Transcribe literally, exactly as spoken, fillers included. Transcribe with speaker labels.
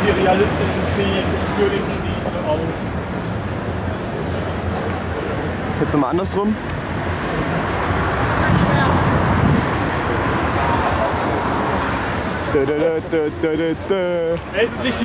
Speaker 1: imperialistischen Krieg, für den Frieden auf.
Speaker 2: Jetzt nochmal andersrum. Da, da, da, da, da, da.
Speaker 1: Es ist nicht